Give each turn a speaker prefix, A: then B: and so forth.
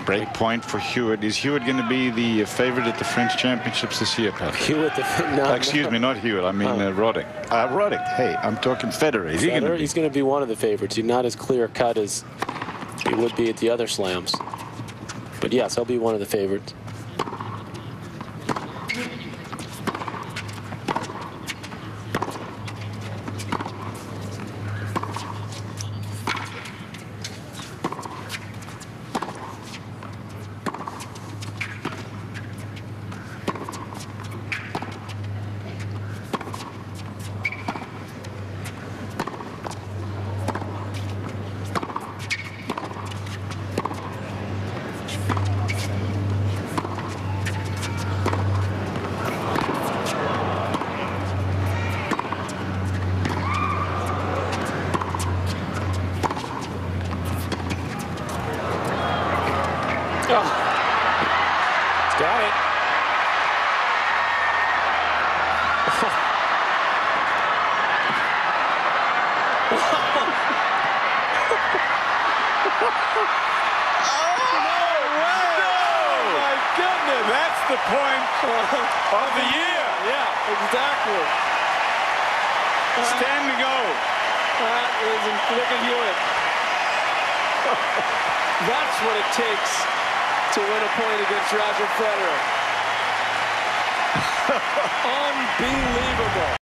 A: Break point for Hewitt. Is Hewitt going to be the favorite at the French Championships this year, Pat?
B: Hewitt, no,
A: excuse me, not Hewitt. I mean Roddick. Roddick. Hey, I'm talking Federer. Is he going to be?
B: He's going to be one of the favorites. He's not as clear cut as he would be at the other slams. But yes, he'll be one of the favorites. Oh, he's got it.
A: That's the point of the year.
B: Yeah, exactly.
A: Standing O.
B: That is look at Hewitt. That's what it takes to win a point against Roger Federer. Unbelievable.